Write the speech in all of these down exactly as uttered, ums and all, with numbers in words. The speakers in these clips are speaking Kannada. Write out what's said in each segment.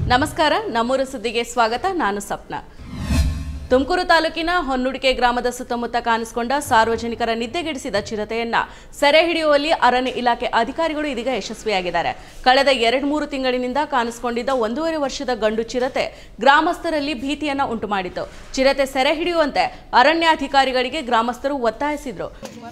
ನಮಸ್ಕಾರ ನಮ್ಮೂರು ಸುದ್ದಿಗೆ ಸ್ವಾಗತ ನಾನು ಸಪ್ನ ತುಮಕೂರು ತಾಲೂಕಿನ ಹೊನ್ನುಡಿಕೆ ಗ್ರಾಮದ ಸುತ್ತಮುತ್ತ ಕಾಣಿಸಿಕೊಂಡ ಸಾರ್ವಜನಿಕರ ನಿದ್ದೆಗೆಡಿಸಿದ ಚಿರತೆಯನ್ನ ಸೆರೆ ಹಿಡಿಯುವಲ್ಲಿ ಅರಣ್ಯ ಇಲಾಖೆ ಅಧಿಕಾರಿಗಳು ಇದೀಗ ಯಶಸ್ವಿಯಾಗಿದ್ದಾರೆ ಕಳೆದ ಎರಡು ಮೂರು ತಿಂಗಳಿನಿಂದ ಕಾಣಿಸಿಕೊಂಡಿದ್ದ ಒಂದೂವರೆ ವರ್ಷದ ಗಂಡು ಚಿರತೆ ಗ್ರಾಮಸ್ಥರಲ್ಲಿ ಭೀತಿಯನ್ನ ಉಂಟುಮಾಡಿತು ಚಿರತೆ ಸೆರೆ ಹಿಡಿಯುವಂತೆ ಅರಣ್ಯಾಧಿಕಾರಿಗಳಿಗೆ ಗ್ರಾಮಸ್ಥರು ಒತ್ತಾಯಿಸಿದರು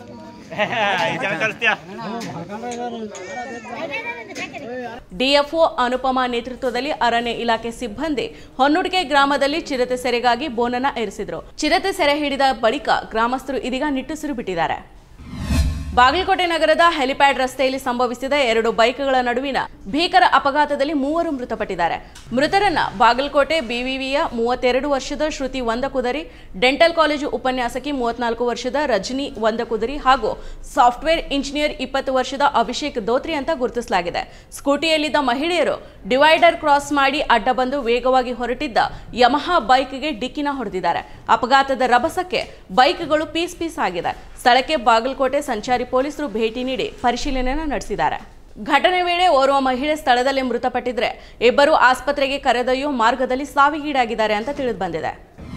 ಡಿಎಫ್ಒ ಅನುಪಮಾ ನೇತೃತ್ವದಲ್ಲಿ ಅರಣ್ಯ ಇಲಾಖೆ ಸಿಬ್ಬಂದಿ ಹೊನ್ನುಡಿಕೆ ಗ್ರಾಮದಲ್ಲಿ ಚಿರತೆ ಸೆರೆಗಾಗಿ ಬೋನನ್ನ ಏರಿಸಿದ್ರು ಚಿರತೆ ಸೆರೆ ಹಿಡಿದ ಬಳಿಕ ಗ್ರಾಮಸ್ಥರು ಇದೀಗ ನಿಟ್ಟುಸಿರು ಬಿಟ್ಟಿದ್ದಾರೆ ಬಾಗಲಕೋಟೆ ನಗರದ ಹೆಲಿಪ್ಯಾಡ್ ರಸ್ತೆಯಲ್ಲಿ ಸಂಭವಿಸಿದ ಎರಡು ಬೈಕ್ಗಳ ನಡುವಿನ ಭೀಕರ ಅಪಘಾತದಲ್ಲಿ ಮೂವರು ಮೃತಪಟ್ಟಿದ್ದಾರೆ ಮೃತರನ್ನ ಬಾಗಲಕೋಟೆ ಬಿವಿವಿಯ ಮೂವತ್ತೆರಡು ವರ್ಷದ ಶ್ರುತಿ ವಂದಕುದರಿ ಡೆಂಟಲ್ ಕಾಲೇಜು ಉಪನ್ಯಾಸಕಿ ಮೂವತ್ನಾಲ್ಕು ವರ್ಷದ ರಜನಿ ವಂದಕುದರಿ ಹಾಗೂ ಸಾಫ್ಟ್ವೇರ್ ಇಂಜಿನಿಯರ್ ಇಪ್ಪತ್ತು ವರ್ಷದ ಅಭಿಷೇಕ್ ದೋತ್ರಿ ಅಂತ ಗುರುತಿಸಲಾಗಿದೆ ಸ್ಕೂಟಿಯಲ್ಲಿದ್ದ ಮಹಿಳೆಯರು ಡಿವೈಡರ್ ಕ್ರಾಸ್ ಮಾಡಿ ಅಡ್ಡ ಬಂದು ವೇಗವಾಗಿ ಹೊರಟಿದ್ದ ಯಮಹಾ ಬೈಕ್ಗೆ ಡಿಕ್ಕಿನ ಹೊಡೆದಿದ್ದಾರೆ ಅಪಘಾತದ ರಭಸಕ್ಕೆ ಬೈಕ್ಗಳು ಪೀಸ್ ಪೀಸ್ ಆಗಿದೆ ಸ್ಥಳಕ್ಕೆ ಬಾಗಲಕೋಟೆ ಸಂಚಾರಿ ಪೊಲೀಸರು ಭೇಟಿ ನೀಡಿ ಪರಿಶೀಲನೆ ನಡೆಸಿದ್ದಾರೆ ಘಟನೆ ವೇಳೆ ಓರ್ವ ಮಹಿಳೆ ಸ್ಥಳದಲ್ಲೇ ಮೃತಪಟ್ಟಿದ್ರೆ ಇಬ್ಬರು ಆಸ್ಪತ್ರೆಗೆ ಕರೆದೊಯ್ಯುವ ಮಾರ್ಗದಲ್ಲಿ ಸಾವಿಗೀಡಾಗಿದ್ದಾರೆ ಅಂತ ತಿಳಿದು ಬಂದಿದೆ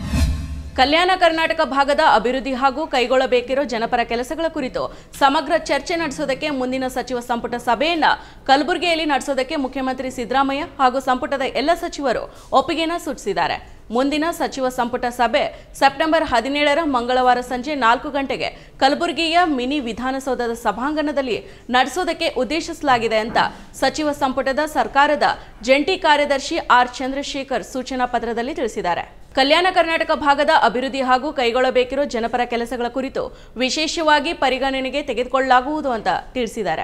ಕಲ್ಯಾಣ ಕರ್ನಾಟಕ ಭಾಗದ ಅಭಿವೃದ್ಧಿ ಹಾಗೂ ಕೈಗೊಳ್ಳಬೇಕಿರೋ ಜನಪರ ಕೆಲಸಗಳ ಕುರಿತು ಸಮಗ್ರ ಚರ್ಚೆ ನಡೆಸೋದಕ್ಕೆ ಮುಂದಿನ ಸಚಿವ ಸಂಪುಟ ಸಭೆಯನ್ನ ಕಲಬುರಗಿಯಲ್ಲಿ ನಡೆಸೋದಕ್ಕೆ ಮುಖ್ಯಮಂತ್ರಿ ಸಿದ್ದರಾಮಯ್ಯ ಹಾಗೂ ಸಂಪುಟದ ಎಲ್ಲ ಸಚಿವರು ಒಪ್ಪಿಗೆನ ಸೂಚಿಸಿದ್ದಾರೆ ಮುಂದಿನ ಸಚಿವ ಸಂಪುಟ ಸಭೆ ಸೆಪ್ಟೆಂಬರ್ ಹದಿನೇಳರ ಮಂಗಳವಾರ ಸಂಜೆ ನಾಲ್ಕು ಗಂಟೆಗೆ ಕಲಬುರಗಿಯ ಮಿನಿ ವಿಧಾನಸೌಧದ ಸಭಾಂಗಣದಲ್ಲಿ ನಡೆಸೋದಕ್ಕೆ ಉದ್ದೇಶಿಸಲಾಗಿದೆ ಅಂತ ಸಚಿವ ಸಂಪುಟದ ಸರ್ಕಾರದ ಜಂಟಿ ಕಾರ್ಯದರ್ಶಿ ಆರ್ ಚಂದ್ರಶೇಖರ್ ಸೂಚನಾ ಪತ್ರದಲ್ಲಿ ತಿಳಿಸಿದ್ದಾರೆ ಕಲ್ಯಾಣ ಕರ್ನಾಟಕ ಭಾಗದ ಅಭಿವೃದ್ಧಿ ಹಾಗೂ ಕೈಗೊಳ್ಳಬೇಕಿರೋ ಜನಪರ ಕೆಲಸಗಳ ಕುರಿತು ವಿಶೇಷವಾಗಿ ಪರಿಗಣನೆಗೆ ತೆಗೆದುಕೊಳ್ಳಲಾಗುವುದು ಅಂತ ತಿಳಿಸಿದ್ದಾರೆ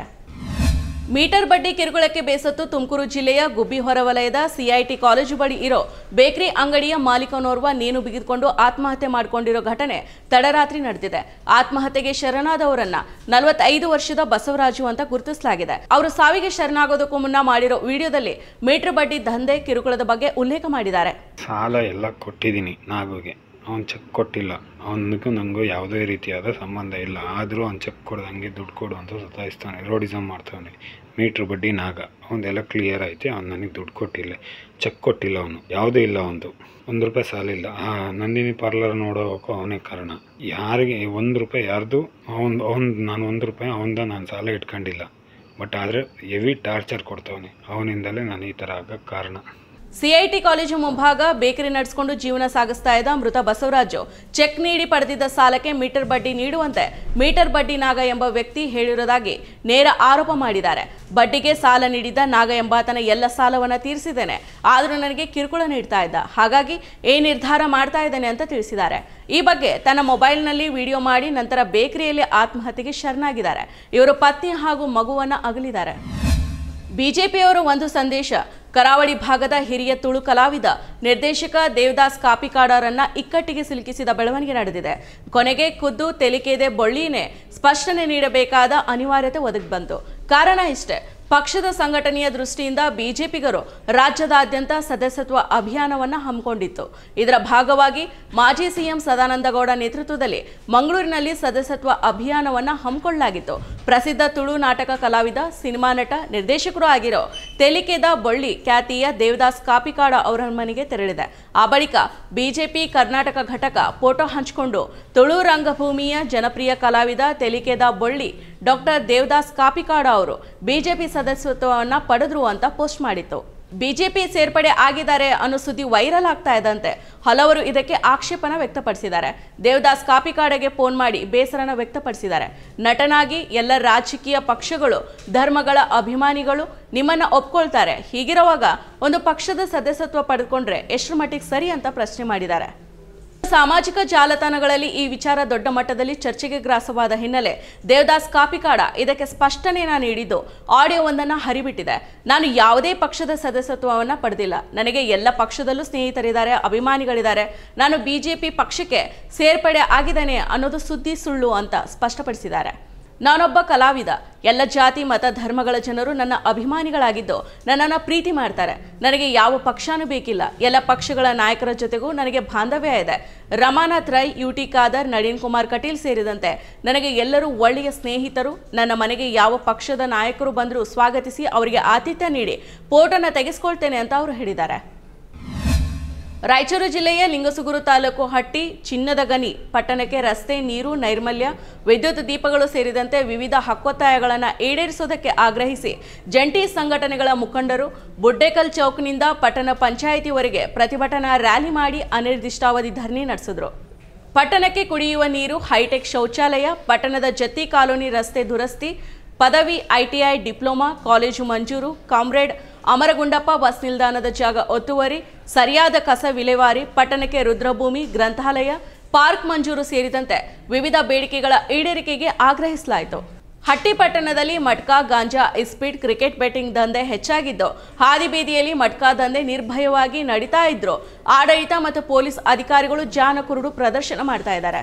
ಮೀಟರ್ ಬಡ್ಡಿ ಕಿರುಕುಳಕ್ಕೆ ಬೇಸತ್ತು ತುಮಕೂರು ಜಿಲ್ಲೆಯ ಗುಬ್ಬಿ ಹೊರವಲಯದ ಸಿಐಟಿ ಕಾಲೇಜು ಬಳಿ ಇರೋ ಬೇಕರಿ ಅಂಗಡಿಯ ಮಾಲೀಕನೋರ್ವ ನೇಣು ಬಿಗಿದುಕೊಂಡು ಆತ್ಮಹತ್ಯೆ ಮಾಡಿಕೊಂಡಿರೋ ಘಟನೆ ತಡರಾತ್ರಿ ನಡೆದಿದೆ ಆತ್ಮಹತ್ಯೆಗೆ ಶರಣಾದವರನ್ನ ನಲವತ್ತೈದು ವರ್ಷದ ಬಸವರಾಜು ಅಂತ ಗುರುತಿಸಲಾಗಿದೆ ಅವರು ಸಾವಿಗೆ ಶರಣಾಗೋದಕ್ಕೂ ಮುನ್ನ ಮಾಡಿರೋ ವಿಡಿಯೋದಲ್ಲಿ ಮೀಟರ್ ಬಡ್ಡಿ ದಂಧೆ ಕಿರುಕುಳದ ಬಗ್ಗೆ ಉಲ್ಲೇಖ ಮಾಡಿದ್ದಾರೆ ಸಾಲ ಎಲ್ಲ ಕೊಟ್ಟಿದ್ದೀನಿ ನಾಗುಗೆ ಅವ್ನು ಚೆಕ್ ಕೊಟ್ಟಿಲ್ಲ ಅವನಿಗೂ ನನಗೂ ಯಾವುದೇ ರೀತಿಯಾದ ಸಂಬಂಧ ಇಲ್ಲ ಆದರೂ ಅವ್ನು ಚೆಕ್ ಕೊಡ್ದಂಗೆ ದುಡ್ಡು ಕೊಡು ಅಂತ ಸತಾಯಿಸ್ತಾನೆ ರೋಡಿಸಮ್ ಮಾಡ್ತಾನೆ ಮೀಟ್ರ್ ಬಡ್ಡಿ ನಾಗ ಅವನದೆಲ್ಲ ಕ್ಲಿಯರ್ ಐತೆ ಅವ್ನು ನನಗೆ ದುಡ್ಡು ಕೊಟ್ಟಿಲ್ಲ ಚೆಕ್ ಕೊಟ್ಟಿಲ್ಲ ಅವನು ಯಾವುದೇ ಇಲ್ಲ ಅವನದು ಒಂದು ರೂಪಾಯಿ ಸಾಲ ಇಲ್ಲ ಆ ನಂದಿನಿ ಪಾರ್ಲರ್ ನೋಡೋಕ್ಕೂ ಅವನೇ ಕಾರಣ ಯಾರಿಗೆ ಒಂದು ರೂಪಾಯಿ ಯಾರ್ದು ಅವ್ನು ಅವ್ನು ನಾನು ಒಂದು ರೂಪಾಯಿ ಅವನದ ನಾನು ಸಾಲ ಇಟ್ಕೊಂಡಿಲ್ಲ ಬಟ್ ಆದರೆ ಹೆವಿ ಟಾರ್ಚರ್ ಕೊಡ್ತಾವನೆ ಅವನಿಂದಲೇ ನಾನು ಈ ಥರ ಆಗೋಕ್ಕೆ ಕಾರಣ ಸಿಐಟಿ ಕಾಲೇಜು ಮುಂಭಾಗ ಬೇಕರಿ ನಡೆಸಿಕೊಂಡು ಜೀವನ ಸಾಗಿಸ್ತಾ ಇದ್ದ ಮೃತ ಬಸವರಾಜು ಚೆಕ್ ನೀಡಿ ಪಡೆದಿದ್ದ ಸಾಲಕ್ಕೆ ಮೀಟರ್ ಬಡ್ಡಿ ನೀಡುವಂತೆ ಮೀಟರ್ ಬಡ್ಡಿ ನಾಗ ಎಂಬ ವ್ಯಕ್ತಿ ಹೇಳಿರುವುದಾಗಿ ನೇರ ಆರೋಪ ಮಾಡಿದ್ದಾರೆ ಬಡ್ಡಿಗೆ ಸಾಲ ನೀಡಿದ್ದ ನಾಗ ಎಂಬಾತನ ಎಲ್ಲ ಸಾಲವನ್ನ ತೀರಿಸಿದ್ದೇನೆ ಆದರೂ ನನಗೆ ಕಿರುಕುಳ ನೀಡ್ತಾ ಇದ್ದ ಹಾಗಾಗಿ ಈ ನಿರ್ಧಾರ ಮಾಡ್ತಾ ಇದ್ದೇನೆ ಅಂತ ತಿಳಿಸಿದ್ದಾರೆ ಈ ಬಗ್ಗೆ ತನ್ನ ಮೊಬೈಲ್ನಲ್ಲಿ ವಿಡಿಯೋ ಮಾಡಿ ನಂತರ ಬೇಕರಿಯಲ್ಲಿ ಆತ್ಮಹತ್ಯೆಗೆ ಶರಣಾಗಿದ್ದಾರೆ ಇವರು ಪತ್ನಿ ಹಾಗೂ ಮಗುವನ್ನ ಅಗಲಿದ್ದಾರೆ ಬಿಜೆಪಿಯವರು ಒಂದು ಸಂದೇಶ ಕರಾವಳಿ ಭಾಗದ ಹಿರಿಯ ತುಳು ಕಲಾವಿದ ನಿರ್ದೇಶಕ ದೇವದಾಸ್ ಕಾಪಿಕಾಡರನ್ನ ಇಕ್ಕಟ್ಟಿಗೆ ಸಿಲುಕಿಸಿದ ಬೆಳವಣಿಗೆ ನಡೆದಿದೆ ಕೊನೆಗೆ ಖುದ್ದು ತೆಲಿಕೆದೆ ಬೊಳ್ಳಿನೇ ಸ್ಪಷ್ಟನೆ ನೀಡಬೇಕಾದ ಅನಿವಾರ್ಯತೆ ಒದಗಿ ಬಂತು ಕಾರಣ ಇಷ್ಟೇ ಪಕ್ಷದ ಸಂಘಟನೆಯ ದೃಷ್ಟಿಯಿಂದ ಬಿಜೆಪಿಗರು ರಾಜ್ಯದಾದ್ಯಂತ ಸದಸ್ಯತ್ವ ಅಭಿಯಾನವನ್ನು ಹಮ್ಮಿಕೊಂಡಿತ್ತು ಇದರ ಭಾಗವಾಗಿ ಮಾಜಿ ಸಿಎಂ ಸದಾನಂದಗೌಡ ನೇತೃತ್ವದಲ್ಲಿ ಮಂಗಳೂರಿನಲ್ಲಿ ಸದಸ್ಯತ್ವ ಅಭಿಯಾನವನ್ನು ಹಮ್ಮಿಕೊಳ್ಳಲಾಗಿತ್ತು ಪ್ರಸಿದ್ಧ ತುಳು ನಾಟಕ ಕಲಾವಿದ ಸಿನಿಮಾ ನಟ ನಿರ್ದೇಶಕರು ಆಗಿರೋ ತೆಲಿಕೆದ ಬೊಳ್ಳಿ ಖ್ಯಾತಿಯ ದೇವದಾಸ್ ಕಾಪಿಕಾಡ ಅವರ ಮನೆಗೆ ತೆರಳಿದೆ ಆ ಬಳಿಕ ಬಿಜೆಪಿ ಕರ್ನಾಟಕ ಘಟಕ ಫೋಟೋ ಹಂಚಿಕೊಂಡು ತುಳು ರಂಗಭೂಮಿಯ ಜನಪ್ರಿಯ ಕಲಾವಿದ ತೆಲಿಕೆದ ಬೊಳ್ಳಿ ಡಾಕ್ಟರ್ ದೇವದಾಸ್ ಕಾಪಿಕಾಡ ಅವರು ಬಿಜೆಪಿ ಸದಸ್ಯತ್ವವನ್ನು ಪಡೆದ್ರು ಅಂತ ಪೋಸ್ಟ್ ಮಾಡಿತ್ತು ಬಿಜೆಪಿ ಸೇರ್ಪಡೆ ಆಗಿದ್ದಾರೆ ಅನ್ನೋ ಸುದ್ದಿ ವೈರಲ್ ಆಗ್ತಾ ಇದ್ದಂತೆ ಹಲವರು ಇದಕ್ಕೆ ಆಕ್ಷೇಪನ ವ್ಯಕ್ತಪಡಿಸಿದ್ದಾರೆ ದೇವದಾಸ್ ಕಾಪಿಕಾಡಗೆ ಫೋನ್ ಮಾಡಿ ಬೇಸರನ ವ್ಯಕ್ತಪಡಿಸಿದ್ದಾರೆ ನಟನಾಗಿ ಎಲ್ಲ ರಾಜಕೀಯ ಪಕ್ಷಗಳು ಧರ್ಮಗಳ ಅಭಿಮಾನಿಗಳು ನಿಮ್ಮನ್ನ ಒಪ್ಕೊಳ್ತಾರೆ ಹೀಗಿರುವಾಗ ಒಂದು ಪಕ್ಷದ ಸದಸ್ಯತ್ವ ಪಡೆದುಕೊಂಡ್ರೆ ಎಷ್ಟರ ಮಟ್ಟಿಗೆ ಸರಿ ಅಂತ ಪ್ರಶ್ನೆ ಮಾಡಿದ್ದಾರೆ ಸಾಮಾಜಿಕ ಜಾಲತಾಣಗಳಲ್ಲಿ ಈ ವಿಚಾರ ದೊಡ್ಡ ಮಟ್ಟದಲ್ಲಿ ಚರ್ಚೆಗೆ ಗ್ರಾಸವಾದ ಹಿನ್ನೆಲೆ ದೇವದಾಸ್ ಕಾಪಿಕಾಡ ಇದಕ್ಕೆ ಸ್ಪಷ್ಟನೆಯನ್ನ ನೀಡಿದ್ದು ಆಡಿಯೋವೊಂದನ್ನು ಹರಿಬಿಟ್ಟಿದೆ ನಾನು ಯಾವುದೇ ಪಕ್ಷದ ಸದಸ್ಯತ್ವವನ್ನು ಪಡೆದಿಲ್ಲ ನನಗೆ ಎಲ್ಲ ಪಕ್ಷದಲ್ಲೂ ಸ್ನೇಹಿತರಿದ್ದಾರೆ ಅಭಿಮಾನಿಗಳಿದ್ದಾರೆ ನಾನು ಬಿಜೆಪಿ ಪಕ್ಷಕ್ಕೆ ಸೇರ್ಪಡೆ ಆಗಿದ್ದೇನೆ ಅನ್ನೋದು ಸುದ್ದಿ ಸುಳ್ಳು ಅಂತ ಸ್ಪಷ್ಟಪಡಿಸಿದ್ದಾರೆ ನಾನೊಬ್ಬ ಕಲಾವಿದ. ಎಲ್ಲ ಜಾತಿ ಮತ ಧರ್ಮಗಳ ಜನರು ನನ್ನ ಅಭಿಮಾನಿಗಳಾಗಿದ್ದು ನನ್ನನ್ನು ಪ್ರೀತಿ ಮಾಡ್ತಾರೆ. ನನಗೆ ಯಾವ ಪಕ್ಷನೂ ಬೇಕಿಲ್ಲ. ಎಲ್ಲ ಪಕ್ಷಗಳ ನಾಯಕರ ಜೊತೆಗೂ ನನಗೆ ಬಾಂಧವ್ಯ ಇದೆ. ರಮಾನಾಥ್ ರೈ, ಯು ಟಿ ಖಾದರ್, ನಳಿನ್ ಕುಮಾರ್ ಕಟೀಲ್ ಸೇರಿದಂತೆ ನನಗೆ ಎಲ್ಲರೂ ಒಳ್ಳೆಯ ಸ್ನೇಹಿತರು. ನನ್ನ ಮನೆಗೆ ಯಾವ ಪಕ್ಷದ ನಾಯಕರು ಬಂದರೂ ಸ್ವಾಗತಿಸಿ ಅವರಿಗೆ ಆತಿಥ್ಯ ನೀಡಿ ಫೋಟೋನ ತೆಗೆಸ್ಕೊಳ್ತೇನೆ ಅಂತ ಅವರು ಹೇಳಿದ್ದಾರೆ. ರಾಯಚೂರು ಜಿಲ್ಲೆಯ ಲಿಂಗಸುಗೂರು ತಾಲೂಕು ಹಟ್ಟಿ ಚಿನ್ನದ ಗಣಿ ಪಟ್ಟಣಕ್ಕೆ ರಸ್ತೆ, ನೀರು, ನೈರ್ಮಲ್ಯ, ವಿದ್ಯುತ್ ದೀಪಗಳು ಸೇರಿದಂತೆ ವಿವಿಧ ಹಕ್ಕೊತ್ತಾಯಗಳನ್ನು ಈಡೇರಿಸುವುದಕ್ಕೆ ಆಗ್ರಹಿಸಿ ಜಂಟಿ ಸಂಘಟನೆಗಳ ಮುಖಂಡರು ಬುಡ್ಡೇಕಲ್ ಚೌಕ್ನಿಂದ ಪಟ್ಟಣ ಪಂಚಾಯಿತಿವರೆಗೆ ಪ್ರತಿಭಟನಾ ರ್ಯಾಲಿ ಮಾಡಿ ಅನಿರ್ದಿಷ್ಟಾವಧಿ ಧರಣಿ ನಡೆಸಿದರು. ಪಟ್ಟಣಕ್ಕೆ ಕುಡಿಯುವ ನೀರು, ಹೈಟೆಕ್ ಶೌಚಾಲಯ, ಪಟ್ಟಣದ ಜತ್ತಿ ಕಾಲೋನಿ ರಸ್ತೆ ದುರಸ್ತಿ, ಪದವಿ, ಐಟಿಐ, ಡಿಪ್ಲೊಮಾ ಕಾಲೇಜು ಮಂಜೂರು, ಕಾಮ್ರೇಡ್ ಅಮರಗುಂಡಪ್ಪ ಬಸ್ ನಿಲ್ದಾಣದ ಜಾಗ ಒತ್ತುವರಿ, ಸರಿಯಾದ ಕಸ ವಿಲೇವಾರಿ, ಪಟ್ಟಣಕ್ಕೆ ರುದ್ರಭೂಮಿ, ಗ್ರಂಥಾಲಯ, ಪಾರ್ಕ್ ಮಂಜೂರು ಸೇರಿದಂತೆ ವಿವಿಧ ಬೇಡಿಕೆಗಳ ಈಡೇರಿಕೆಗೆ ಆಗ್ರಹಿಸಲಾಯಿತು. ಹಟ್ಟಿ ಪಟ್ಟಣದಲ್ಲಿ ಮಟ್ಕಾ, ಗಾಂಜಾ, ಇಸ್ಪೀಟ್, ಕ್ರಿಕೆಟ್ ಬೆಟ್ಟಿಂಗ್ ದಂಧೆ ಹೆಚ್ಚಾಗಿದ್ದು ಹಾದಿಬೀದಿಯಲ್ಲಿ ಮಟ್ಕಾ ದಂಧೆ ನಿರ್ಭಯವಾಗಿ ನಡೀತಾ ಇದ್ರು ಆಡಳಿತ ಮತ್ತು ಪೊಲೀಸ್ ಅಧಿಕಾರಿಗಳು ಜಾನ ಕುರುಡು ಪ್ರದರ್ಶನ ಮಾಡ್ತಾ ಇದ್ದಾರೆ.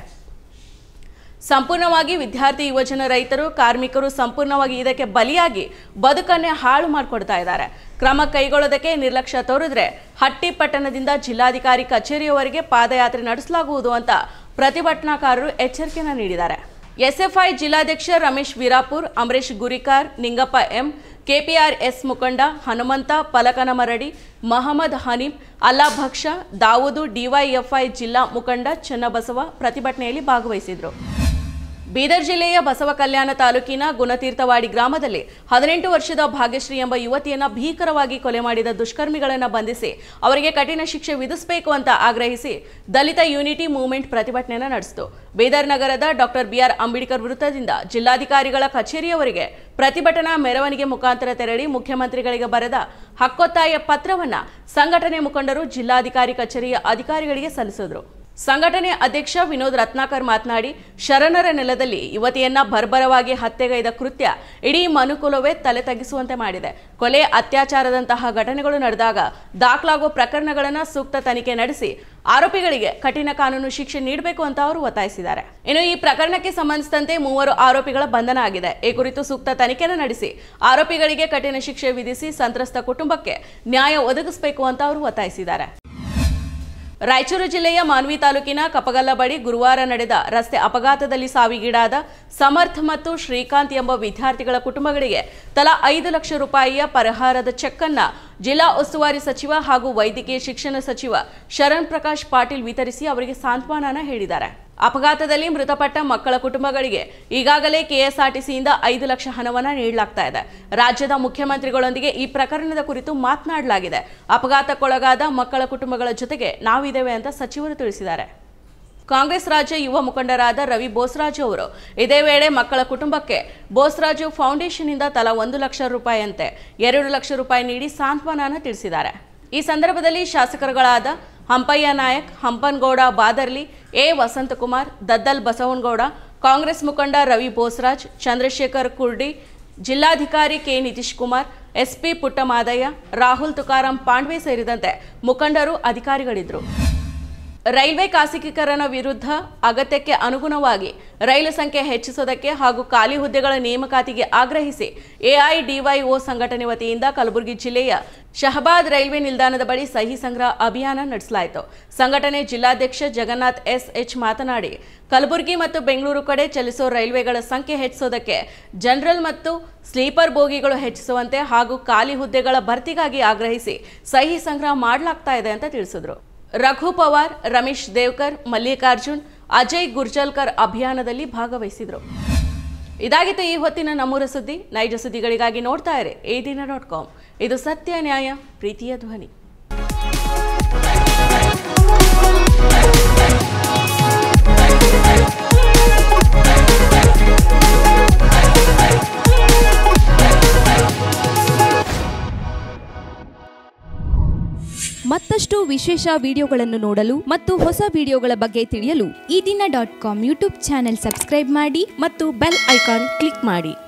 ಸಂಪೂರ್ಣವಾಗಿ ವಿದ್ಯಾರ್ಥಿ, ಯುವಜನ, ರೈತರು, ಕಾರ್ಮಿಕರು ಸಂಪೂರ್ಣವಾಗಿ ಇದಕ್ಕೆ ಬಲಿಯಾಗಿ ಬದುಕನ್ನೇ ಹಾಳು ಮಾಡಿಕೊಡ್ತಾ ಇದ್ದಾರೆ. ಕ್ರಮ ಕೈಗೊಳ್ಳೋದಕ್ಕೆ ನಿರ್ಲಕ್ಷ್ಯ ತೋರಿದ್ರೆ ಹಟ್ಟಿ ಪಟ್ಟಣದಿಂದ ಜಿಲ್ಲಾಧಿಕಾರಿ ಕಚೇರಿಯವರೆಗೆ ಪಾದಯಾತ್ರೆ ನಡೆಸಲಾಗುವುದು ಅಂತ ಪ್ರತಿಭಟನಾಕಾರರು ಎಚ್ಚರಿಕೆಯನ್ನು ನೀಡಿದ್ದಾರೆ. ಎಸ್ಎಫ್ಐ ಜಿಲ್ಲಾಧ್ಯಕ್ಷ ರಮೇಶ್ ವೀರಾಪುರ್, ಅಮರೇಶ್ ಗುರಿಕಾರ್, ನಿಂಗಪ್ಪ ಎಂ, ಕೆಪಿಆರ್ಎಸ್ ಮುಖಂಡ ಹನುಮಂತ ಪಲಕನಮರಡಿ, ಮಹಮ್ಮದ್ ಹನೀಫ್, ಅಲ್ಲಾ ಭಕ್ಷ, ದಾವೂದು, ಡಿವೈಎಫ್ಐ ಜಿಲ್ಲಾ ಮುಖಂಡ ಚನ್ನಬಸವ ಪ್ರತಿಭಟನೆಯಲ್ಲಿ ಭಾಗವಹಿಸಿದರು. ಬೀದರ್ ಜಿಲ್ಲೆಯ ಬಸವ ಕಲ್ಯಾಣ ತಾಲೂಕಿನ ಗುಣತೀರ್ಥವಾಡಿ ಗ್ರಾಮದಲ್ಲಿ ಹದಿನೆಂಟು ವರ್ಷದ ಭಾಗ್ಯಶ್ರೀ ಎಂಬ ಯುವತಿಯನ್ನ ಭೀಕರವಾಗಿ ಕೊಲೆ ಮಾಡಿದ ದುಷ್ಕರ್ಮಿಗಳನ್ನು ಬಂಧಿಸಿ ಅವರಿಗೆ ಕಠಿಣ ಶಿಕ್ಷೆ ವಿಧಿಸಬೇಕು ಅಂತ ಆಗ್ರಹಿಸಿ ದಲಿತ ಯೂನಿಟಿ ಮೂವ್ಮೆಂಟ್ ಪ್ರತಿಭಟನೆಯನ್ನು ನಡೆಸಿತು. ಬೀದರ್ ನಗರದ ಡಾಕ್ಟರ್ ಬಿಆರ್ ಅಂಬೇಡ್ಕರ್ ವೃತ್ತದಿಂದ ಜಿಲ್ಲಾಧಿಕಾರಿಗಳ ಕಚೇರಿಯವರೆಗೆ ಪ್ರತಿಭಟನಾ ಮೆರವಣಿಗೆ ಮುಖಾಂತರ ತೆರಳಿ ಮುಖ್ಯಮಂತ್ರಿಗಳಿಗೆ ಬರೆದ ಹಕ್ಕೊತ್ತಾಯ ಪತ್ರವನ್ನ ಸಂಘಟನೆ ಮುಖಂಡರು ಜಿಲ್ಲಾಧಿಕಾರಿ ಕಚೇರಿಯ ಅಧಿಕಾರಿಗಳಿಗೆ ಸಲ್ಲಿಸಿದರು. ಸಂಘಟನೆ ಅಧ್ಯಕ್ಷ ವಿನೋದ್ ರತ್ನಾಕರ್ ಮಾತನಾಡಿ, ಶರಣರ ನೆಲದಲ್ಲಿ ಯುವತಿಯನ್ನ ಬರ್ಬರವಾಗಿ ಹತ್ಯೆಗೈದ ಕೃತ್ಯ ಇಡೀ ಮನುಕುಲವೇ ತಲೆ ತಗ್ಗಿಸುವಂತೆ ಮಾಡಿದೆ. ಕೊಲೆ, ಅತ್ಯಾಚಾರದಂತಹ ಘಟನೆಗಳು ನಡೆದಾಗ ದಾಖಲಾಗುವ ಪ್ರಕರಣಗಳನ್ನು ಸೂಕ್ತ ತನಿಖೆ ನಡೆಸಿ ಆರೋಪಿಗಳಿಗೆ ಕಠಿಣ ಕಾನೂನು ಶಿಕ್ಷೆ ನೀಡಬೇಕು ಅಂತ ಅವರು ಒತ್ತಾಯಿಸಿದ್ದಾರೆ. ಇನ್ನು ಈ ಪ್ರಕರಣಕ್ಕೆ ಸಂಬಂಧಿಸಿದಂತೆ ಮೂವರು ಆರೋಪಿಗಳ ಬಂಧನ ಆಗಿದೆ. ಈ ಕುರಿತು ಸೂಕ್ತ ತನಿಖೆಯನ್ನು ನಡೆಸಿ ಆರೋಪಿಗಳಿಗೆ ಕಠಿಣ ಶಿಕ್ಷೆ ವಿಧಿಸಿ ಸಂತ್ರಸ್ತ ಕುಟುಂಬಕ್ಕೆ ನ್ಯಾಯ ಒದಗಿಸಬೇಕು ಅಂತ ಅವರು ಒತ್ತಾಯಿಸಿದ್ದಾರೆ. ರಾಯಚೂರು ಜಿಲ್ಲೆಯ ಮಾನ್ವಿ ತಾಲೂಕಿನ ಕಪಗಲ್ಲ ಬಳಿ ಗುರುವಾರ ನಡೆದ ರಸ್ತೆ ಅಪಘಾತದಲ್ಲಿ ಸಾವಿಗೀಡಾದ ಸಮರ್ಥ್ ಮತ್ತು ಶ್ರೀಕಾಂತ್ ಎಂಬ ವಿದ್ಯಾರ್ಥಿಗಳ ಕುಟುಂಬಗಳಿಗೆ ತಲಾ ಐದು ಲಕ್ಷ ರೂಪಾಯಿಯ ಪರಿಹಾರದ ಚೆಕ್ ಅನ್ನ ಜಿಲ್ಲಾ ಉಸ್ತುವಾರಿ ಸಚಿವ ಹಾಗೂ ವೈದ್ಯಕೀಯ ಶಿಕ್ಷಣ ಸಚಿವ ಶರಣ್ ಪ್ರಕಾಶ್ ಪಾಟೀಲ್ ವಿತರಿಸಿ ಅವರಿಗೆ ಸಾಂತ್ವನ ಹೇಳಿದ್ದಾರೆ. ಅಪಘಾತದಲ್ಲಿ ಮೃತಪಟ್ಟ ಮಕ್ಕಳ ಕುಟುಂಬಗಳಿಗೆ ಈಗಾಗಲೇ ಕೆಎಸ್ಆರ್ಟಿಸಿಯಿಂದ ಐದು ಲಕ್ಷ ಹಣವನ್ನು ನೀಡಲಾಗ್ತಾ ಇದೆ. ರಾಜ್ಯದ ಮುಖ್ಯಮಂತ್ರಿಗಳೊಂದಿಗೆ ಈ ಪ್ರಕರಣದ ಕುರಿತು ಮಾತನಾಡಲಾಗಿದೆ. ಅಪಘಾತಕ್ಕೊಳಗಾದ ಮಕ್ಕಳ ಕುಟುಂಬಗಳ ಜೊತೆಗೆ ನಾವಿದ್ದೇವೆ ಅಂತ ಸಚಿವರು ತಿಳಿಸಿದ್ದಾರೆ. ಕಾಂಗ್ರೆಸ್ ರಾಜ್ಯ ಯುವ ಮುಖಂಡರಾದ ರವಿ ಬೋಸರಾಜು ಅವರು ಇದೇ ವೇಳೆ ಮಕ್ಕಳ ಕುಟುಂಬಕ್ಕೆ ಬೋಸರಾಜು ಫೌಂಡೇಶನ್ ಇಂದ ತಲಾ ಒಂದು ಲಕ್ಷ ರೂಪಾಯಿಯಂತೆ ಎರಡು ಲಕ್ಷ ರೂಪಾಯಿ ನೀಡಿ ಸಾಂತ್ವನ ತಿಳಿಸಿದ್ದಾರೆ. ಈ ಸಂದರ್ಭದಲ್ಲಿ ಶಾಸಕರುಗಳಾದ ಹಂಪಯ್ಯ ನಾಯಕ್, ಹಂಪನಗೌಡ ಬಾದರ್ಲಿ, ಎ ವಸಂತಕುಮಾರ್, ದದ್ದಲ್ ಬಸವನಗೌಡ, ಕಾಂಗ್ರೆಸ್ ಮುಖಂಡ ರವಿ ಬೋಸರಾಜ್, ಚಂದ್ರಶೇಖರ್ ಕುರ್ಡಿ, ಜಿಲ್ಲಾಧಿಕಾರಿ ಕೆ ನಿತೀಶ್ ಕುಮಾರ್, ಎಸ್ಪಿ ಪುಟ್ಟಮಾದಯ್ಯ, ರಾಹುಲ್ ತುಕಾರಾಂ ಪಾಂಡ್ವೆ ಸೇರಿದಂತೆ ಮುಖಂಡರು, ಅಧಿಕಾರಿಗಳಿದ್ದರು. ರೈಲ್ವೆ ಖಾಸಗೀಕರಣ ವಿರುದ್ಧ ಅಗತ್ಯಕ್ಕೆ ಅನುಗುಣವಾಗಿ ರೈಲು ಸಂಖ್ಯೆ ಹೆಚ್ಚಿಸುವುದಕ್ಕೆ ಹಾಗೂ ಖಾಲಿ ಹುದ್ದೆಗಳ ನೇಮಕಾತಿಗೆ ಆಗ್ರಹಿಸಿ ಎಐಡಿವೈಒ ಸಂಘಟನೆ ವತಿಯಿಂದ ಕಲಬುರಗಿ ಜಿಲ್ಲೆಯ ಶಹಬಾದ್ ರೈಲ್ವೆ ನಿಲ್ದಾಣದ ಬಳಿ ಸಹಿ ಸಂಗ್ರಹ ಅಭಿಯಾನ ನಡೆಸಲಾಯಿತು. ಸಂಘಟನೆ ಜಿಲ್ಲಾಧ್ಯಕ್ಷ ಜಗನ್ನಾಥ್ ಎಸ್ ಎಚ್ ಮಾತನಾಡಿ, ಕಲಬುರಗಿ ಮತ್ತು ಬೆಂಗಳೂರು ಕಡೆ ಚಲಿಸುವ ರೈಲ್ವೆಗಳ ಸಂಖ್ಯೆ ಹೆಚ್ಚಿಸುವುದಕ್ಕೆ ಜನರಲ್ ಮತ್ತು ಸ್ಲೀಪರ್ ಬೋಗಿಗಳು ಹೆಚ್ಚಿಸುವಂತೆ ಹಾಗೂ ಖಾಲಿ ಹುದ್ದೆಗಳ ಭರ್ತಿಗಾಗಿ ಆಗ್ರಹಿಸಿ ಸಹಿ ಸಂಗ್ರಹ ಮಾಡಲಾಗ್ತಾ ಇದೆ ಅಂತ ತಿಳಿಸಿದರು. ರಘು ಪವಾರ್, ರಮೇಶ್ ದೇವ್ಕರ್, ಮಲ್ಲಿಕಾರ್ಜುನ್, ಅಜಯ್ ಗುರ್ಜಲ್ಕರ್ ಅಭಿಯಾನದಲ್ಲಿ ಭಾಗವಹಿಸಿದರು. ಇದಾಗಿತ್ತು ಈ ಹೊತ್ತಿನ ನಮ್ಮೂರ ಸುದ್ದಿ. ನೈಜ ಸುದ್ದಿಗಳಿಗಾಗಿ ನೋಡ್ತಾ ಇರಿ ಎ ದಿನ ಡಾಟ್ ಕಾಮ್. ಇದು ಸತ್ಯ, ನ್ಯಾಯ, ಪ್ರೀತಿಯ ಧ್ವನಿ. ಮತ್ತಷ್ಟು ವಿಶೇಷ ವಿಡಿಯೋಗಳನ್ನು ನೋಡಲು ಮತ್ತು ಹೊಸ ವಿಡಿಯೋಗಳ ಬಗ್ಗೆ ತಿಳಿಯಲು Ee Dina dot com YouTube channel subscribe ಮಾಡಿ ಮತ್ತು ಬೆಲ್ ಐಕಾನ್ ಕ್ಲಿಕ್ ಮಾಡಿ.